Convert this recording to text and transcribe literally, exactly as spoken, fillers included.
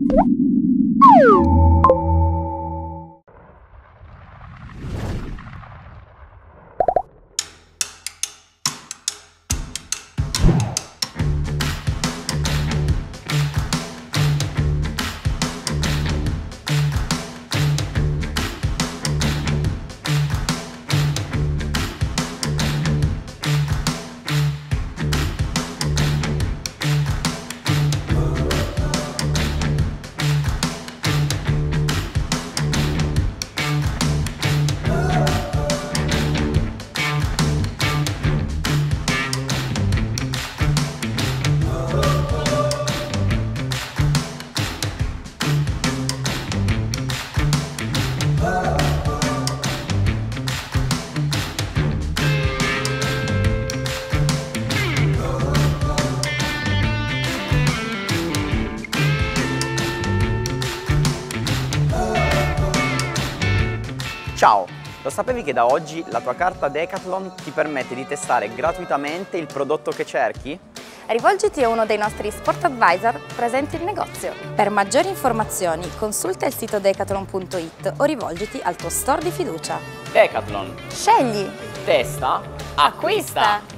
Ciao! Lo sapevi che da oggi la tua carta Decathlon ti permette di testare gratuitamente il prodotto che cerchi? Rivolgiti a uno dei nostri Sport Advisor presenti in negozio. Per maggiori informazioni consulta il sito decathlon punto it o rivolgiti al tuo store di fiducia. Decathlon. Scegli! Testa. Acquista!